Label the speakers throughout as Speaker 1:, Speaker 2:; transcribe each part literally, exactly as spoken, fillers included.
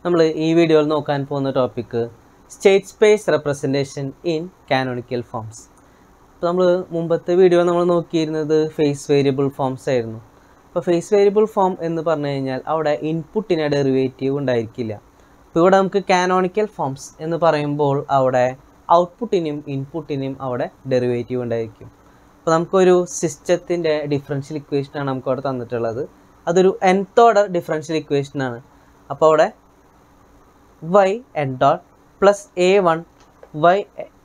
Speaker 1: നമ്മൾ ഈ വീഡിയോയിൽ നോക്കാൻ പോകുന്ന topic state space representation in canonical forms. അപ്പോൾ നമ്മൾ മുമ്പത്തെ വീഡിയോ നമ്മൾ നോക്കിയിരുന്നത് ഫേസ് വേരിയബിൾ ഫോംസ് ആയിരുന്നു. അപ്പോൾ ഫേസ് വേരിയബിൾ ഫോം എന്ന് പറഞ്ഞു കഴിഞ്ഞാൽ അവിടെ ഇൻപുട്ടിന് ഡെറിവേറ്റീവ് ഉണ്ടായിരിക്കില്ല. അപ്പോൾ ഇവിടെ നമുക്ക് കാനോണിക്കൽ ഫോംസ് എന്ന് പറയുമ്പോൾ അവിടെ ഔട്ട്പുട്ടിനും ഇൻപുട്ടിനും അവിടെ ഡെറിവേറ്റീവ് ഉണ്ടായിരിക്കും. അപ്പോൾ നമുക്കൊരു സിസ്റ്റത്തിൻ്റെ ഡിഫറൻഷ്യൽ ഇക്വേഷനാണ് നമുക്ക് അവിടെ തന്നിട്ടുള്ളത്. അതൊരു nth ഓർഡർ ഡിഫറൻഷ്യൽ ഇക്വേഷനാണ്. അപ്പോൾ അവിടെ y n dot plus A one Y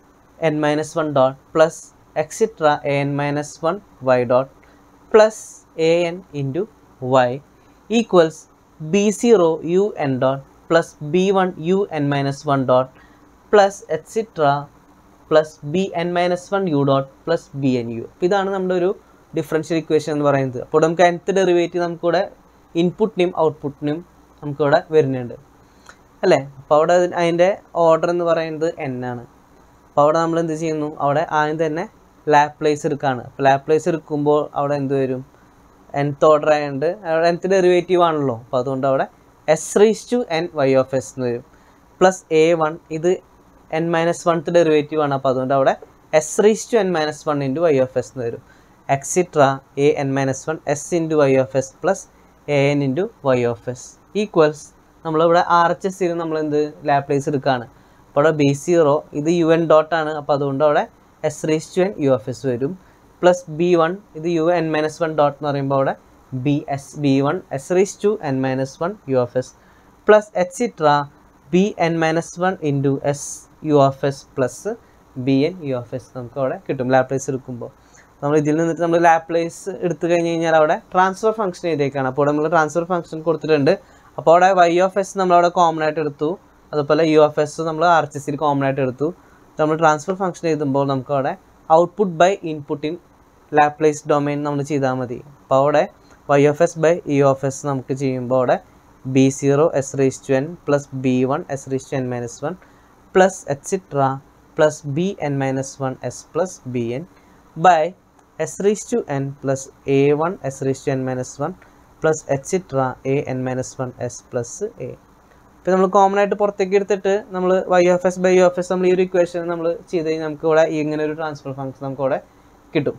Speaker 1: N minus one dot plus etcetera A N minus one Y dot plus A N into Y equals B zero U N dot plus B one U N minus one dot plus etcetera plus B N minus one U dot plus B N U. അപ്പോൾ ഇതാണ് നമ്മുടെ ഒരു differential equation എന്ന് പറയുന്നത്. അപ്പോൾ നമുക്ക് nth derivative നമുക്കിവിടെ ഇൻപുട്ടിനും ഔട്ട്പുട്ടിനും നമുക്കിവിടെ വരുന്നുണ്ട് അല്ലേ. അപ്പോൾ അവിടെ അതിൻ്റെ ഓർഡർ എന്ന് പറയുന്നത് n ആണ്. അപ്പോൾ അവിടെ നമ്മൾ എന്ത് ചെയ്യുന്നു, അവിടെ ആദ്യം തന്നെ ലാപ്ലേസ് എടുക്കുകയാണ്. അപ്പോൾ ലാപ്ലേസ് എടുക്കുമ്പോൾ അവിടെ എന്ത് വരും, nth ഓർഡർ ആയതുകൊണ്ട് അവിടെ nth ഡെറിവേറ്റീവ് ആണല്ലോ. അപ്പോൾ അതുകൊണ്ട് അവിടെ S raise to N Y of S എന്ന് വരും. പ്ലസ് എ വൺ ഇത് എൻ മൈനസ് വൺത്ത് ഡെറിവേറ്റീവ് ആണ്. അപ്പോൾ അതുകൊണ്ട് അവിടെ S raise to N minus one into Y of S എന്ന് വരും. Etcetera A N minus one S into Y of S plus A N into Y of S equals നമ്മളിവിടെ R H S നമ്മൾ എന്ത് Laplace എടുക്കുകയാണ്. അപ്പോൾ അവിടെ B zero ഇത് U N ഡോട്ടാണ്. അപ്പോൾ അതുകൊണ്ട് അവിടെ S raise to N U of S വരും. പ്ലസ് ബി വൺ ഇത് U N minus one dot എന്ന് പറയുമ്പോൾ അവിടെ B S B one S raise to N minus one U of S plus etcetera B N minus one into S U of S plus B N U of S നമുക്ക് അവിടെ കിട്ടും Laplace എടുക്കുമ്പോൾ. നമ്മൾ ഇതിൽ നിന്നിട്ട് നമ്മൾ Laplace എടുത്തു കഴിഞ്ഞ് കഴിഞ്ഞാൽ അവിടെ ട്രാൻസ്ഫർ ഫംഗ്ഷൻ എഴുതിയേക്കാണ്. അപ്പോൾ നമ്മൾ ട്രാൻസ്ഫർ ഫംഗ്ഷൻ കൊടുത്തിട്ടുണ്ട്. അപ്പോൾ അവിടെ വൈ ഓഫ് എസ് നമ്മളവിടെ കോമൺ ആയിട്ട് എടുത്തു, അതുപോലെ യു എഫ് എസ് നമ്മൾ ആർ എച്ച് എസിൽ കോമൺ ആയിട്ട് എടുത്തു. നമ്മൾ ട്രാൻസ്ഫർ ഫംഗ്ഷൻ എഴുതുമ്പോൾ നമുക്ക് അവിടെ output by input in Laplace domain നമ്മൾ ചെയ്താൽ മതി. അപ്പോൾ അവിടെ Y of S by U of S നമുക്ക് ചെയ്യുമ്പോൾ അവിടെ B zero S raise to N plus B one S raise to N minus one plus etcetera plus B N minus one S plus B N by S raise to N plus A one S raise to N minus one plus etcetera A N minus one S plus A. ഇപ്പോൾ നമ്മൾ common ആയിട്ട് പുറത്തേക്ക് എടുത്തിട്ട് നമ്മൾ Y of S by U of S നമ്മൾ ഈ ഒരു equation നമ്മൾ ചെയ്ത് കഴിഞ്ഞാൽ നമുക്ക് ഇവിടെ ഇങ്ങനെ ഒരു ട്രാൻസ്ഫർ ഫംഗ്ഷൻ നമുക്ക് ഇവിടെ കിട്ടും.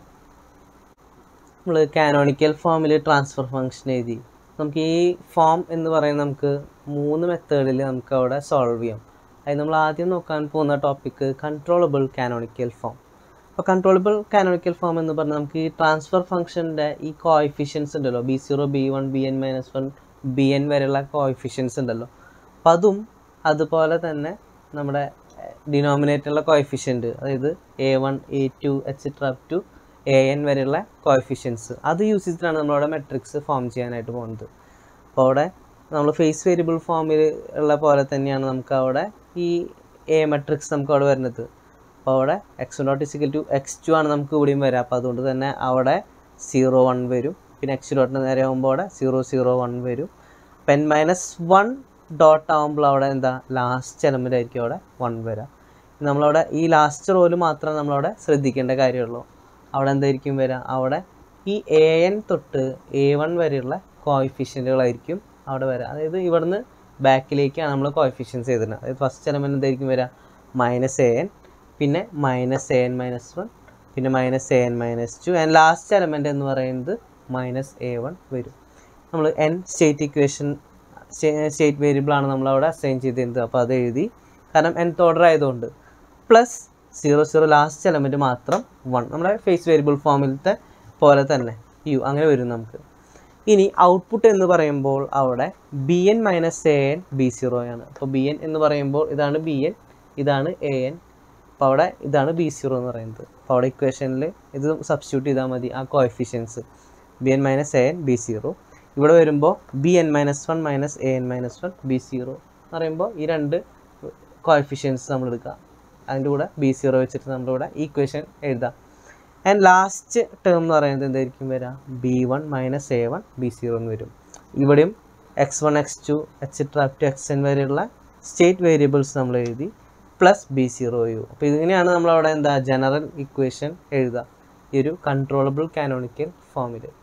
Speaker 1: നമ്മൾ കാനോണിക്കൽ ഫോമിൽ ട്രാൻസ്ഫർ ഫംഗ്ഷൻ എഴുതി. നമുക്ക് ഈ ഫോം എന്ന് പറയുന്നത് നമുക്ക് മൂന്ന് മെത്തേഡിൽ നമുക്ക് അവിടെ സോൾവ് ചെയ്യാം. അതിന് നമ്മൾ ആദ്യം നോക്കാൻ പോകുന്ന ടോപ്പിക്ക് കൺട്രോളബിൾ കാനോണിക്കൽ ഫോം. അപ്പോൾ കൺട്രോളബിൾ കാനോണിക്കൽ ഫോം എന്ന് പറഞ്ഞാൽ നമുക്ക് ഈ ട്രാൻസ്ഫർ ഫംഗ്ഷൻ്റെ ഈ കോഎഫിഷ്യൻസ് ഉണ്ടല്ലോ, B zero B one B N minus one B N വരെയുള്ള കോഎഫിഷ്യൻസ് ഉണ്ടല്ലോ. അപ്പം അതും അതുപോലെ തന്നെ നമ്മുടെ ഡിനോമിനേറ്ററിലുള്ള കോഎഫിഷ്യൻറ്റ്, അതായത് A one A two etcetera up to A N വരെയുള്ള കോഎഫിഷ്യൻസ്, അത് യൂസ് ചെയ്തിട്ടാണ് നമ്മളവിടെ മെട്രിക്സ് ഫോം ചെയ്യാനായിട്ട് പോകുന്നത്. അപ്പോൾ അവിടെ നമ്മൾ ഫേസ് വേരിയബിൾ ഫോമിൽ ഉള്ള പോലെ തന്നെയാണ് നമുക്ക് അവിടെ ഈ എ മെട്രിക്സ് നമുക്ക് അവിടെ വരുന്നത്. അപ്പോൾ അവിടെ X dot is equal to X two ആണ് നമുക്ക് ഇവിടെയും വരാം. അപ്പോൾ അതുകൊണ്ട് തന്നെ അവിടെ സീറോ വൺ വരും. പിന്നെ എക്സ് ഡോട്ടിന് നേരെ ആകുമ്പോൾ അവിടെ സീറോ സീറോ വൺ വരും. പെൻ മൈനസ് വൺ ഡോട്ട് ആകുമ്പോൾ അവിടെ എന്താ ലാസ്റ്റ് എലമെൻ്റ് ആയിരിക്കും അവിടെ വൺ വരാം. നമ്മളവിടെ ഈ ലാസ്റ്റ് റോയിൽ മാത്രമേ നമ്മളവിടെ ശ്രദ്ധിക്കേണ്ട കാര്യമുള്ളൂ. അവിടെ എന്തായിരിക്കും വരിക, അവിടെ ഈ എ എൻ തൊട്ട് എ വൺ വരെയുള്ള കോഎഫിഷ്യൻറ്റുകളായിരിക്കും അവിടെ വരിക. അതായത് ഇവിടുന്ന് ബാക്കിലേക്കാണ് നമ്മൾ കോഎഫിഷ്യൻസ് ചെയ്തിരുന്നത്. അതായത് ഫസ്റ്റ് എലമെൻറ്റ് എന്തായിരിക്കും വരിക, മൈനസ് എ എൻ, പിന്നെ minus A N minus one, പിന്നെ minus A N minus two, and last element എന്ന് പറയുന്നത് മൈനസ് എ വൺ വരും. നമ്മൾ N state equation state variable ആണ് നമ്മളവിടെ അസൈൻ ചെയ്തിരുന്നത്. അപ്പോൾ അത് എഴുതി, കാരണം nth ഓർഡർ ആയതുകൊണ്ട്. Plus zero zero last element മാത്രം വൺ, നമ്മുടെ ഫേസ് വേരിയബിൾ ഫോമിലത്തെ പോലെ തന്നെ യു അങ്ങനെ വരും നമുക്ക്. ഇനി ഔട്ട്പുട്ട് എന്ന് പറയുമ്പോൾ അവിടെ B N minus A N B zero ആണ്. അപ്പോൾ ബി എൻ എന്ന് പറയുമ്പോൾ ഇതാണ് ബി എൻ, ഇതാണ് എ എൻ. അപ്പോൾ അവിടെ ഇതാണ് ബി സീറോ എന്ന് പറയുന്നത്. അപ്പോൾ അവിടെ ഇക്വേഷനിൽ ഇത് സബ്സ്റ്റിറ്റ്യൂട്ട് ചെയ്താൽ മതി ആ coefficients, B N minus A N B zero. ഇവിടെ വരുമ്പോൾ B N minus one minus A N minus one B zero എന്ന് പറയുമ്പോൾ ഈ രണ്ട് കോഎഫിഷ്യൻസ് നമ്മൾ എടുക്കുക, അതിൻ്റെ കൂടെ ബി സീറോ വെച്ചിട്ട് നമ്മളിവിടെ ഈക്വേഷൻ എഴുതാം. ആൻഡ് ലാസ്റ്റ് ടേം എന്ന് പറയുന്നത് എന്തായിരിക്കും വരിക, B one minus A one B zero എന്ന് വരും. ഇവിടെയും X one X two etcetera up to X N വരെയുള്ള സ്റ്റേറ്റ് വേരിയബിൾസ് നമ്മൾ എഴുതി, പ്ലസ് ബി സീറോ യു. അപ്പോൾ ഇതിങ്ങനെയാണ് നമ്മളവിടെ എന്താ ജനറൽ ഇക്വേഷൻ എഴുതുക ഈ ഒരു കൺട്രോളബിൾ കാനോണിക്കൽ ഫോമിൽ.